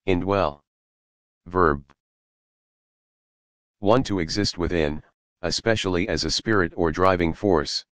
Indwell. Verb. 1. To exist within, especially as a spirit or driving force.